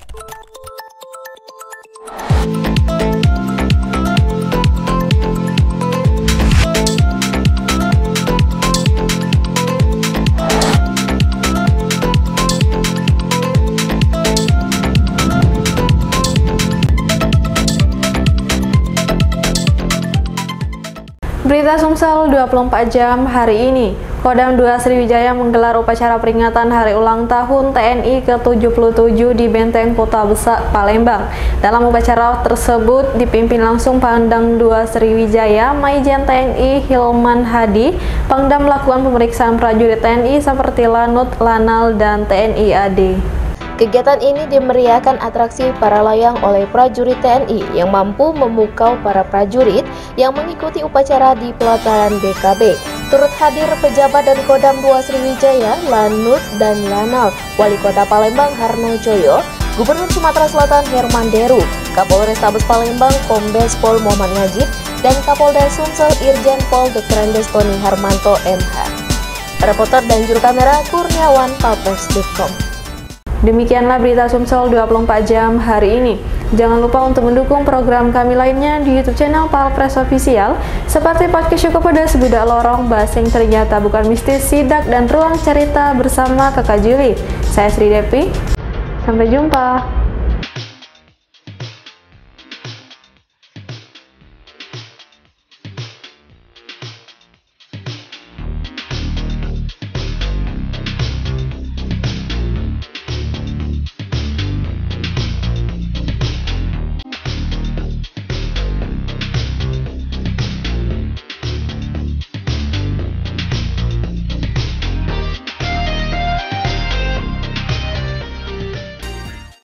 Berita Sumsel 24 jam hari ini. Kodam 2 Sriwijaya menggelar upacara peringatan Hari Ulang Tahun TNI ke-77 di Benteng Kota Besar Palembang. Dalam upacara tersebut dipimpin langsung Pangdam 2 Sriwijaya, Maijen TNI Hilman Hadi. Pangdam melakukan pemeriksaan prajurit TNI seperti Lanut, Lanal, dan TNI AD. Kegiatan ini dimeriahkan atraksi para layang oleh prajurit TNI yang mampu memukau para prajurit yang mengikuti upacara di pelataran BKB. Turut hadir pejabat dari Kodam 2 Sriwijaya, Lanut, dan Lanal, Wali Kota Palembang Harno Joyo, Gubernur Sumatera Selatan Herman Deru, Kapolrestabes Palembang Kombes Pol Muhammad Najib, dan Kapolda Sumsel Irjen Pol Dr. Andes Tony Harmanto MH. Reporter dan juru kamera Kurniawan, Papres.com. Demikianlah berita Sumsel 24 jam hari ini. Jangan lupa untuk mendukung program kami lainnya di YouTube channel Palpres Official seperti podcast Syukur Pedas, Budak Lorong, Bahasa yang Ternyata Bukan Mistis, Sidak, dan Ruang Cerita bersama Kakak Juli. Saya Sri Depi. Sampai jumpa.